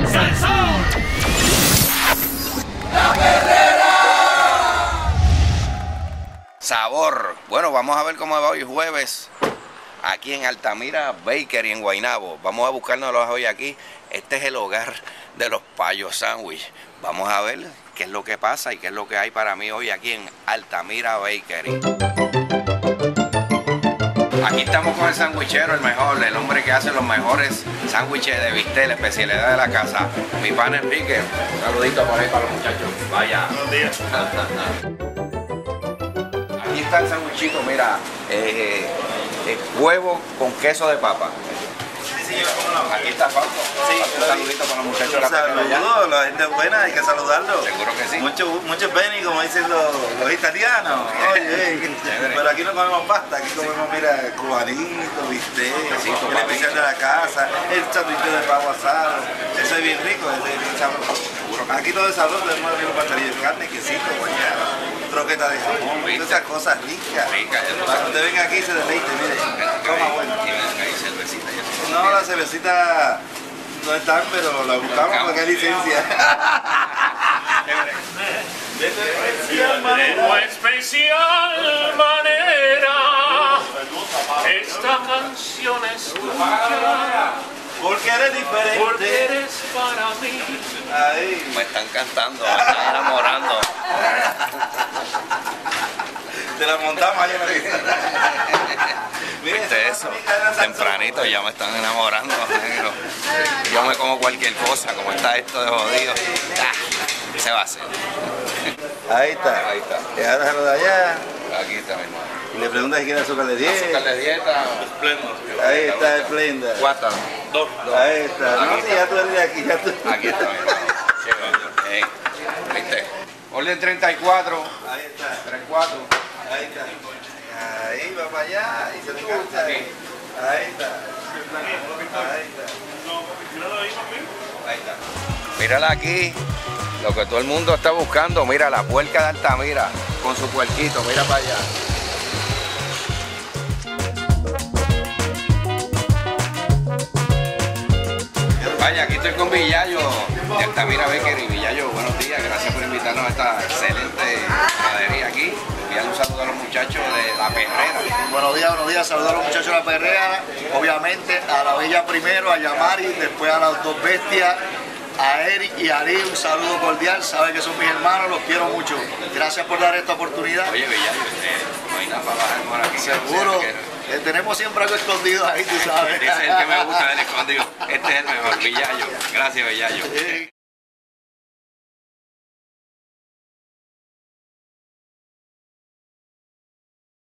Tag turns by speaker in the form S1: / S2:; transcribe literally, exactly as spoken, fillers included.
S1: ¡Sansón!
S2: ¡La Perrera! Sabor. Bueno, vamos a ver cómo va hoy jueves aquí en Altamira Bakery en Guaynabo. Vamos a buscárnoslos hoy aquí. Este es el hogar de los Payos Sándwich. Vamos a ver qué es lo que pasa y qué es lo que hay para mí hoy aquí en Altamira Bakery. Aquí estamos con el sandwichero, el mejor, el hombre que hace los mejores sándwiches de bistec, la especialidad de la casa. Mi pan Enrique. Un saludito por ahí para los muchachos. Vaya.
S3: Buenos días.
S2: Aquí está el sandwichito, mira, eh, eh, huevo con queso de papa.
S3: Sí, señor, ¿cómo no?
S2: Aquí está Fausto.
S3: Sí,
S2: un saludito para los muchachos de la Perrera.
S3: Saludos, la gente es buena, hay que saludarlos.
S2: Seguro que sí.
S3: Muchos mucho Benny, como dicen los, los italianos. Oye, pero aquí no comemos pasta, aquí comemos, mira, cubanito, bistec,
S2: Quesito,
S3: el especial de la casa, el sándwich de pavo asado. Eso es bien rico, ese es bien sabroso. Aquí todo es sabroso, tenemos el mismo pastelillo de carne, quesito, guayaba, troqueta de jamón, todas esas cosas ricas.
S2: Rica, ya lo
S3: Para que
S2: sabes.
S3: usted venga aquí y se deleite, mire, coma bueno.
S2: Tienen ahí cervecita y eso.
S3: No, la cervecita no están, pero la buscamos porque hay licencia.
S1: De especial manera, esta canción es tuya,
S3: Porque eres diferente.
S1: porque eres para mí.
S3: Ahí.
S2: Me están cantando, me están enamorando.
S3: Te la montamos allá en la lista. Mire,
S2: ¿Viste eso? Tempranito ya me están enamorando, negro. Yo me como cualquier cosa, como está esto de jodido. Ah, se va a hacer.
S3: Ahí está.
S2: Ahí está.
S3: Y ahora se lo de allá.
S2: Aquí está mi hermano.
S3: Y le pregunta si quiere azúcar de diez.
S2: Azúcar de dieta.
S3: Ahí está el Splenda.
S2: Cuatro. Dos.
S3: Ahí está. No, si ya tú eres de aquí, ya tú.
S2: Aquí está mi hermano. Ey, ¿viste? Orden treinta y cuatro.
S3: Ahí está.
S2: treinta y cuatro.
S3: Ahí está. Ahí va para allá y se le cansa. Ahí está. Ahí está.
S2: Ahí está. Mírala aquí, lo que todo el mundo está buscando. Mira la puerca de Altamira con su puerquito, mira para allá. Vaya, aquí estoy con Villayo de Altamira Bakery. Villayo, buenos días, gracias por invitarnos a esta excelente panadería aquí. Enviarle un saludo a los muchachos de La Perrera.
S4: Buenos días, buenos días, saludos a los muchachos de La Perrera, obviamente a la Bella primero, a Yamari, después a las dos bestias, a Eric y a Ali, un saludo cordial, saben que son mis hermanos, los quiero mucho. Gracias por dar esta oportunidad.
S2: Oye, Villayo, eh, no hay nada para bajar por aquí.
S4: Seguro,
S2: O sea, que-
S4: eh, tenemos siempre algo escondido ahí, tú sabes.
S2: Ese es el que me gusta del escondido. Este es el mejor, Villayo. Gracias, Villayo.
S4: Sí.